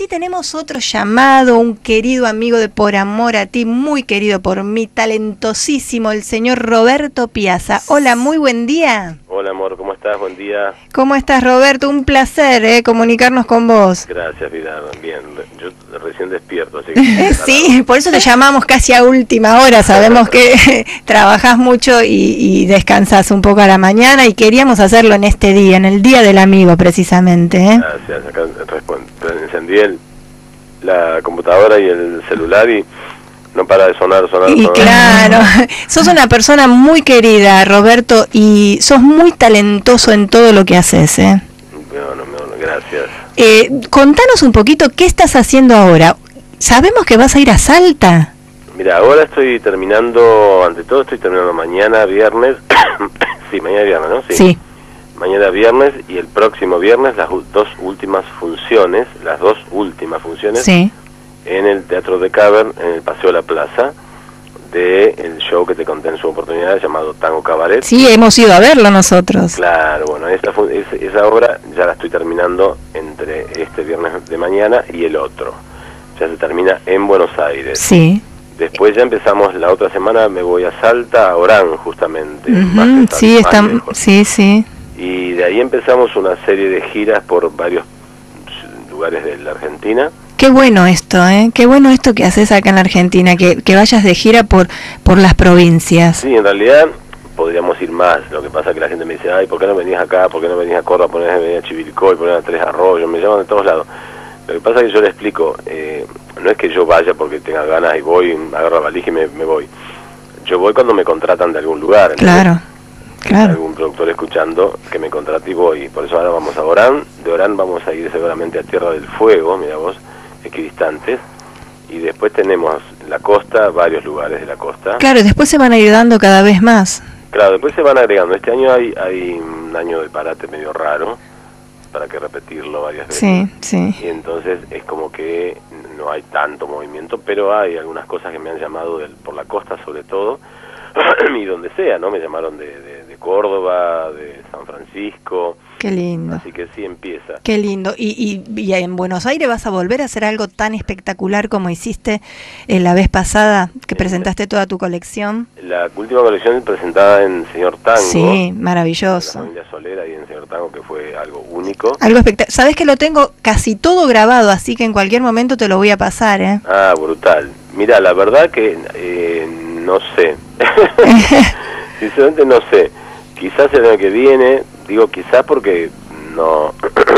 aquí tenemos otro llamado, un querido amigo de Por Amor a Ti, muy querido por mí, talentosísimo, el señor Roberto Piazza. Hola, muy buen día. Hola, amor, ¿cómo estás? Buen día. ¿Cómo estás, Roberto? Un placer comunicarnos con vos. Gracias, Pilar. Bien, yo recién despierto, así que... Sí, por eso te llamamos casi a última hora. Sabemos que trabajás mucho y descansás un poco a la mañana y queríamos hacerlo en este día, en el Día del Amigo, precisamente. Gracias, acá encendí la computadora y el celular y no para de sonar. Y claro, sos una persona muy querida, Roberto, y sos muy talentoso en todo lo que haces, Bueno, gracias. Contanos un poquito, ¿qué estás haciendo ahora? Sabemos que vas a ir a Salta. Mira, ahora estoy terminando, ante todo estoy terminando mañana viernes, sí, mañana viernes, ¿no? Sí. Mañana viernes y el próximo viernes las dos últimas funciones, Sí. en el Teatro de Cavern, en el Paseo de la Plaza, del show que te conté en su oportunidad, llamado Tango Cabaret. Sí, hemos ido a verlo nosotros. Claro, bueno, esa obra ya la estoy terminando entre este viernes de mañana y el otro. Ya se termina en Buenos Aires. Sí. Después ya empezamos, la otra semana me voy a Salta, a Orán, justamente. Sí, sí. Y de ahí empezamos una serie de giras por varios lugares de la Argentina. Qué bueno esto, qué bueno esto que haces acá en la Argentina, que vayas de gira por las provincias. Sí, en realidad podríamos ir más. Lo que pasa es que la gente me dice, ay, ¿por qué no venís acá? ¿Por qué no venís a Córdoba? ¿Por qué no venís a Chivilcoy? ¿Por qué no a Tres Arroyos? Me llaman de todos lados. Lo que pasa es que yo le explico, no es que yo vaya porque tenga ganas y voy, agarro la valija y me voy. Yo voy cuando me contratan de algún lugar. Claro. Claro. Algún productor escuchando que me contrate y voy. Por eso ahora vamos a Orán. De Orán vamos a ir seguramente a Tierra del Fuego, mira vos, equidistantes. Y después tenemos la costa, varios lugares de la costa. Claro, después se van a ir dando cada vez más. Claro, después se van agregando. Este año hay un año de parate medio raro, para que repetirlo varias veces. Sí, sí. Y entonces es como que no hay tanto movimiento, pero hay algunas cosas que me han llamado por la costa sobre todo, y donde sea, ¿no? Me llamaron de Córdoba, de San Francisco. Qué lindo. Así que sí empieza. Qué lindo. ¿Y en Buenos Aires vas a volver a hacer algo tan espectacular como hiciste la vez pasada, que presentaste toda tu colección? La última colección presentada en Señor Tango. Sí, maravilloso. La familia Solera y en Señor Tango, que fue algo único. Algo espectacular. Sabes que lo tengo casi todo grabado, así que en cualquier momento te lo voy a pasar, Ah, brutal. Mira, la verdad que no sé. Sinceramente no sé. Quizás el año que viene, digo quizás porque no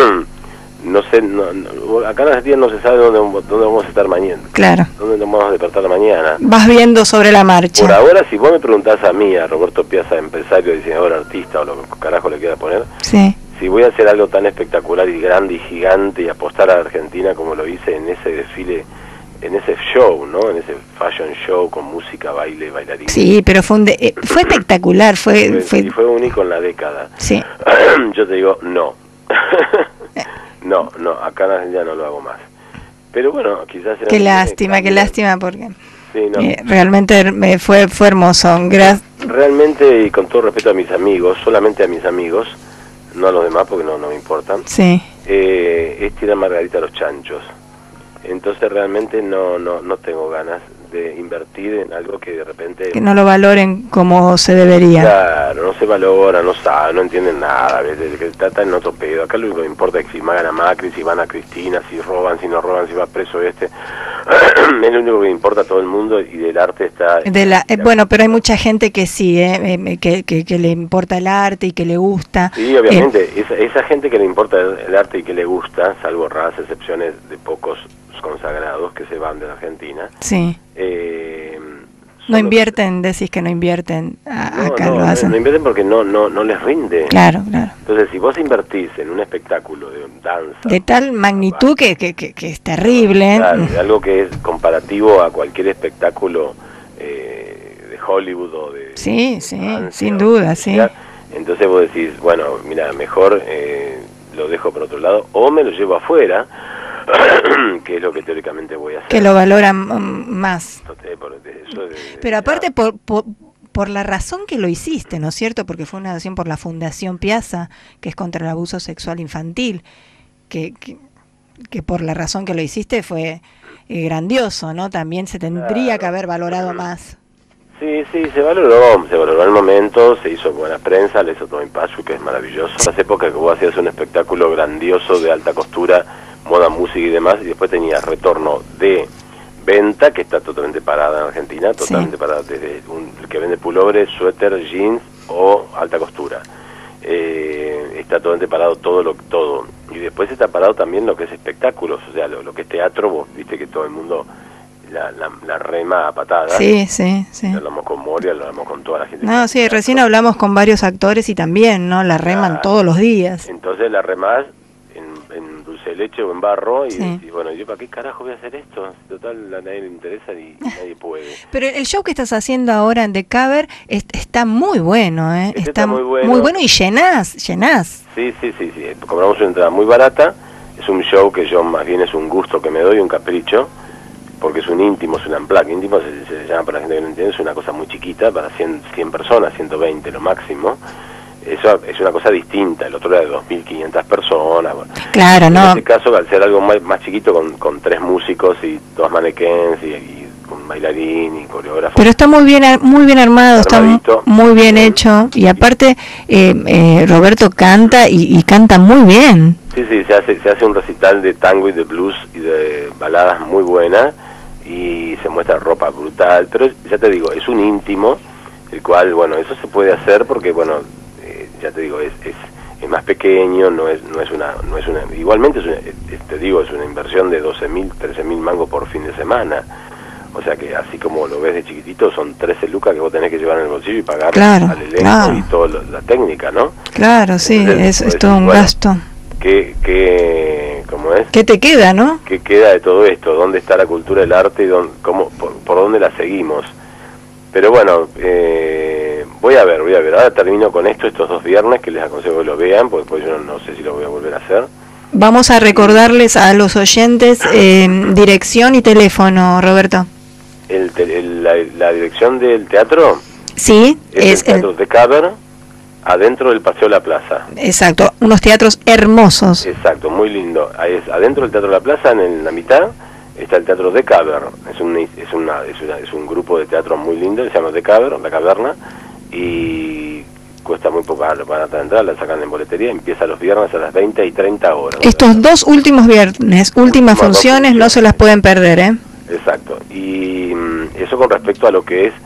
sé, acá en Argentina no se sabe dónde vamos a estar mañana. Claro. Dónde nos vamos a despertar mañana. Vas viendo sobre la marcha. Por ahora, si vos me preguntás a mí, a Roberto Piazza, empresario, diseñador, artista o lo que carajo le quiera poner, sí. Si voy a hacer algo tan espectacular y grande y gigante y apostar a Argentina como lo hice en ese desfile, en ese show, ¿no? En ese fashion show con música, baile, bailarines. Sí, pero fue espectacular, fue único en la década. Sí. Yo te digo, no. no, acá en Argentina no lo hago más. Pero bueno, quizás... Qué lástima, porque sí, no. Realmente fue hermoso. Realmente, y con todo respeto a mis amigos, solamente a mis amigos, no a los demás porque no me importan, sí. Es tirar margarita a los chanchos. Entonces realmente no tengo ganas de invertir en algo que de repente... Que no lo valoren como se debería. Claro, no se valora, no saben, no entienden nada, a veces que tratan en otro pedo. Acá lo único que importa es que si magan a Macri, si van a Cristina, si roban, si no roban, si va preso es lo único que importa a todo el mundo, y del arte está... Bueno, pero hay mucha gente que sí, que le importa el arte y que le gusta. Sí, obviamente, esa gente que le importa el arte y que le gusta, salvo raras excepciones de pocos consagrados que se van de la Argentina. Sí. No invierten, decís que no invierten, acá lo hacen. No invierten porque no les rinde. Claro. Entonces, si vos invertís en un espectáculo de danza... De tal magnitud que es terrible. Claro, algo que es comparativo a cualquier espectáculo de Hollywood o de... Sí, sin duda, sí. Entonces vos decís, bueno, mira, mejor lo dejo por otro lado, o me lo llevo afuera, que es lo que teóricamente voy a hacer. Que lo valoran más. Pero aparte por la razón que lo hiciste, ¿no es cierto? Porque fue una acción por la Fundación Piazza, que es contra el abuso sexual infantil, que que por la razón que lo hiciste fue grandioso, ¿no? También se tendría que haber valorado más. Sí, se valoró en el momento, se hizo buena prensa, le hizo todo Pachu, que es maravilloso. En las épocas que vos hacías un espectáculo grandioso de alta costura, moda, música y demás, y después tenías retorno de venta, que está totalmente parada en Argentina, totalmente parada, desde el que vende pullovers, suéter, jeans o alta costura. Está totalmente parado todo. Y después está parado también lo que es espectáculos, o sea, lo que es teatro, vos viste que todo el mundo la rema a patadas. Sí. Lo hablamos con Moria, lo hablamos con toda la gente. No, sí, recién hablamos con varios actores y también, ¿no? La reman todos los días. Entonces la remás en dulce de leche o en barro y bueno, ¿yo para qué carajo voy a hacer esto? Total, a nadie le interesa y nadie puede. Pero el show que estás haciendo ahora en The Cover está muy bueno, ¿eh? Está muy bueno y llenás. Sí. Cobramos una entrada muy barata. Es un show que yo más bien es un gusto que me doy, un capricho, porque es un íntimo, es un unplugged. Íntimo se llama, para la gente que no entiende, es una cosa muy chiquita, para 100 personas, 120 lo máximo. Eso es una cosa distinta, el otro era de 2.500 personas. Bueno. Claro, ¿no? En este caso, al ser algo más chiquito, con 3 músicos y 2 manequins y con bailarín y coreógrafo. Pero está muy bien armado, armadito, está muy bien hecho, y aparte Roberto canta y canta muy bien. Sí, se hace un recital de tango y de blues y de baladas muy buenas, y se muestra ropa brutal, pero ya te digo, es un íntimo, el cual, bueno, eso se puede hacer porque, bueno, ya te digo, es más pequeño, no es una igualmente te digo, es una inversión de 12.000, 13.000 mangos por fin de semana. O sea que así como lo ves de chiquitito, son 13 lucas que vos tenés que llevar en el bolsillo y pagar al elenco y toda la técnica, ¿no? Claro, sí, entonces, es todo un gasto. ¿Cómo es? ¿Qué te queda, no? ¿Qué queda de todo esto? ¿Dónde está la cultura del arte y por dónde la seguimos? Pero bueno, voy a ver. Ahora termino con estos 2 viernes, que les aconsejo que lo vean, porque después yo no sé si lo voy a volver a hacer. Vamos a recordarles a los oyentes dirección y teléfono, Roberto. La dirección del teatro, sí, es el Teatro The Cover, adentro del Paseo La Plaza. Exacto, unos teatros hermosos. Exacto, muy lindo. Ahí es adentro del Teatro La Plaza, en la mitad está el Teatro The Cover. Es un grupo de teatro muy lindo, se llama The Cover, La Caverna, y cuesta muy poco, lo van a entrar, la sacan en boletería, empieza los viernes a las 20 y 30 horas. Estos 2 últimos viernes, últimas funciones, no se las pueden perder, ¿eh? Exacto, y eso con respecto a lo que es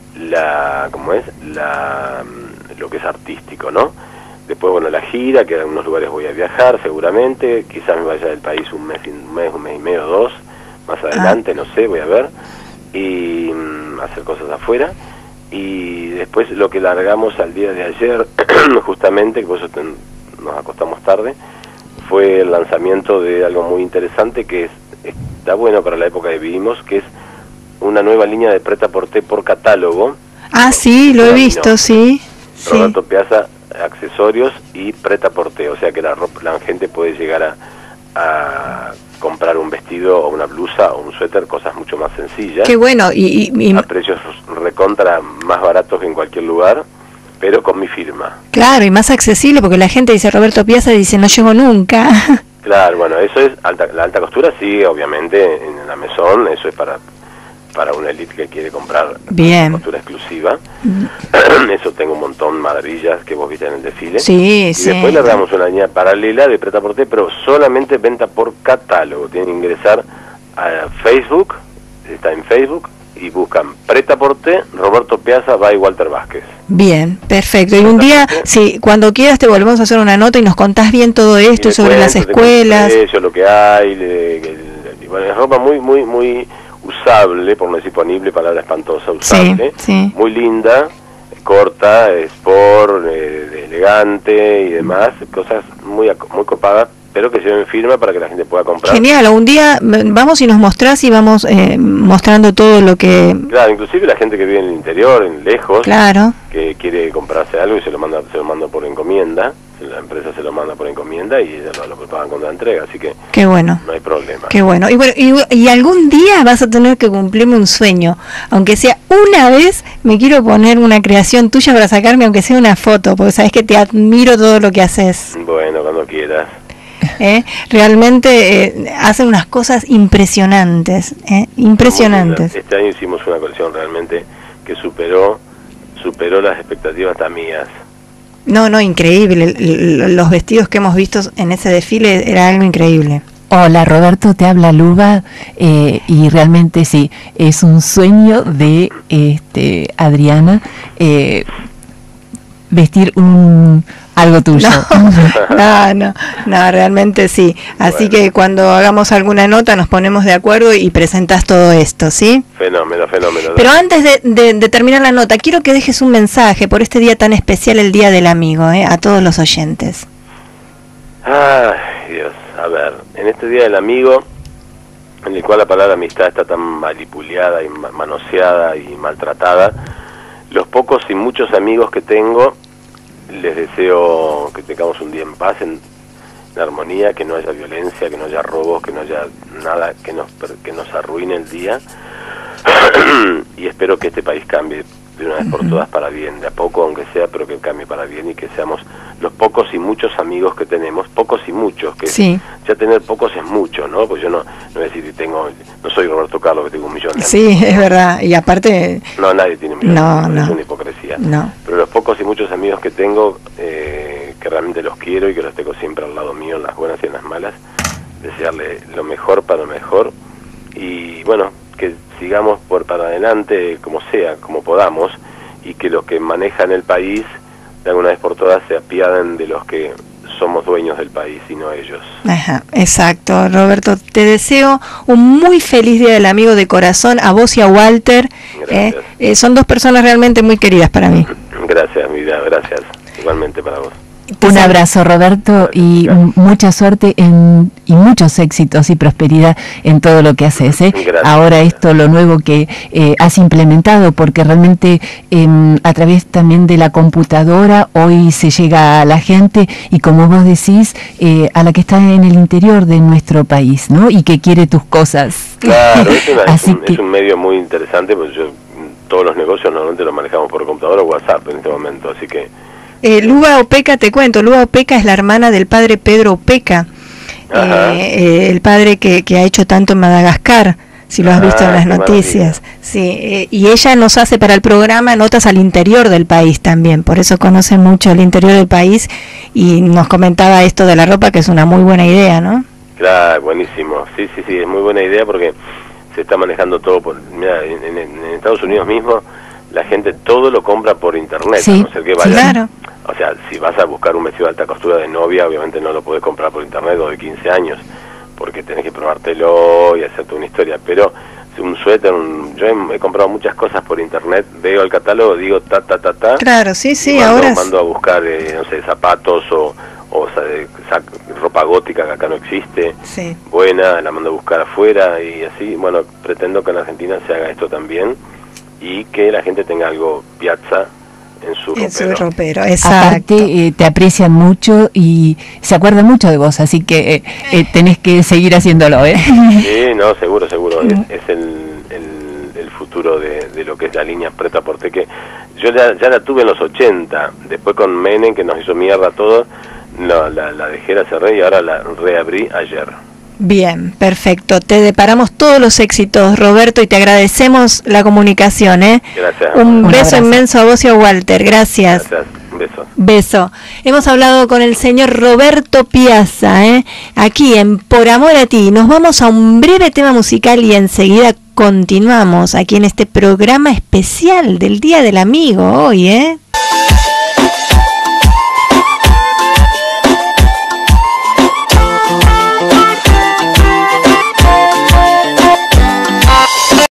lo que es artístico, ¿no? Después, bueno, la gira, que a algunos lugares voy a viajar seguramente, quizás me vaya del país un mes y medio, 2, más adelante, no sé, voy a ver, y hacer cosas afuera. Y después lo que largamos al día de ayer, justamente, que por eso nos acostamos tarde, fue el lanzamiento de algo muy interesante que está bueno para la época que vivimos, que es una nueva línea de Pret-a-Porter por catálogo. Sí, lo he visto, sí. Roberto Piazza, accesorios y Pret-a-Porter, o sea que la gente puede llegar a comprar un vestido o una blusa o un suéter, cosas mucho más sencillas. Qué bueno, y a precios recontra más baratos que en cualquier lugar, pero con mi firma. Claro, y más accesible, porque la gente dice Roberto Piazza y dice no llego nunca. Claro, bueno, eso es la alta costura, sí, obviamente en la Maison, eso es para una elite que quiere comprar costura exclusiva. Eso tengo un montón de maravillas que vos viste en el desfile. Sí, y después le damos una línea paralela de Pret-a-Porter, pero solamente venta por catálogo. Tienen que ingresar a Facebook, está en Facebook, y buscan Pret-a-Porter, Roberto Piazza by Walter Vázquez. Bien, perfecto. Y un día, sí, cuando quieras te volvemos a hacer una nota y nos contás bien todo esto sobre las escuelas. Lo que hay, bueno, es ropa muy usable, por no decir ponible, palabra espantosa, usable, muy linda, corta, sport, elegante y demás, cosas muy copadas, pero que lleven firma para que la gente pueda comprar. Genial, un día vamos y nos mostrás y vamos mostrando todo lo que... Claro, inclusive la gente que vive en el interior, lejos, claro, que quiere comprarse algo y se lo manda por encomienda, la empresa se lo manda por encomienda y ellos lo pagan con la entrega, así que qué bueno, no hay problema. Qué bueno. Y algún día vas a tener que cumplirme un sueño, aunque sea una vez, me quiero poner una creación tuya para sacarme aunque sea una foto, porque sabes que te admiro todo lo que haces. Bueno, cuando quieras. Realmente hacen unas cosas impresionantes, impresionantes. Este año hicimos una colección realmente que superó las expectativas hasta mías. No, increíble. Los vestidos que hemos visto en ese desfile era algo increíble. Hola Roberto, te habla Luba, y realmente sí, es un sueño de Adriana vestir algo tuyo. No, realmente sí. Así que cuando hagamos alguna nota nos ponemos de acuerdo y presentas todo esto, ¿sí? Fenómeno. Pero antes de terminar la nota, quiero que dejes un mensaje por este día tan especial, el Día del Amigo, a todos los oyentes. Ay, Dios. A ver, en este Día del Amigo, en el cual la palabra amistad está tan manipuleada y manoseada y maltratada, los pocos y muchos amigos que tengo, les deseo que tengamos un día en paz, en armonía, que no haya violencia, que no haya robos, que no haya nada que nos arruine el día. Y espero que este país cambie de una vez por todas para bien, de a poco aunque sea, pero que cambie para bien y que seamos los pocos y muchos amigos que tenemos, pocos y muchos, que sí. Ya tener pocos es mucho, ¿no? Pues yo no voy a decir no soy Roberto Carlos que tengo 1 millón de amigos. Sí, es verdad, y aparte... No, nadie tiene 1 millón de amigos, es una hipocresía. No. Pero los pocos y muchos amigos que tengo, que realmente los quiero y que los tengo siempre al lado mío, en las buenas y en las malas, desearle lo mejor para lo mejor, y bueno, que sigamos para adelante como sea, como podamos, y que los que manejan el país de alguna vez por todas se apiaden de los que somos dueños del país y no ellos. Ajá, exacto. Roberto, te deseo un muy feliz Día del Amigo de corazón, a vos y a Walter. Son 2 personas realmente muy queridas para mí. Gracias, mi vida, gracias. Igualmente para vos. Un abrazo, Roberto, y mucha suerte y muchos éxitos y prosperidad en todo lo que haces. Ahora esto, lo nuevo que has implementado, porque realmente a través también de la computadora hoy se llega a la gente y, como vos decís, a la que está en el interior de nuestro país, ¿no? Y que quiere tus cosas. Claro, es un medio muy interesante, porque todos los negocios normalmente los manejamos por computadora o WhatsApp en este momento, así que... Luba Opeca, te cuento, Luba Opeca es la hermana del padre Pedro Opeca, el padre que ha hecho tanto en Madagascar, si lo has visto en las noticias. Sí, y ella nos hace para el programa notas al interior del país también, por eso conoce mucho el interior del país, y nos comentaba esto de la ropa, que es una muy buena idea, ¿no? Claro, buenísimo, sí, es muy buena idea, porque se está manejando todo mira, en Estados Unidos mismo, la gente todo lo compra por internet, sí, a no ser que vaya. Sí, claro. O sea, si vas a buscar un vestido de alta costura de novia, obviamente no lo puedes comprar por internet, o de 15 años, porque tenés que probártelo y hacerte una historia. Pero un suéter, yo he comprado muchas cosas por internet, veo el catálogo, digo ta. Claro, sí, ahora mando a buscar, no sé, zapatos o ropa gótica que acá no existe, sí, buena, la mando a buscar afuera, y así, bueno, pretendo que en Argentina se haga esto también, y que la gente tenga algo piazza en su ropero. Exacto. Aparte, te aprecian mucho y se acuerdan mucho de vos, así que tenés que seguir haciéndolo, Sí, no, seguro. Es el futuro de lo que es la línea Pret-a-Porter, que yo ya la tuve en los 80, después con Menem, que nos hizo mierda todo, la dejé, la cerré y ahora la reabrí ayer. Bien, perfecto. Te deparamos todos los éxitos, Roberto, y te agradecemos la comunicación. Gracias. Un beso abrazo inmenso a vos y a Walter. Gracias. Gracias. Un beso. Beso. Hemos hablado con el señor Roberto Piazza, aquí en Por Amor a Ti. Nos vamos a un breve tema musical y enseguida continuamos aquí en este programa especial del Día del Amigo hoy,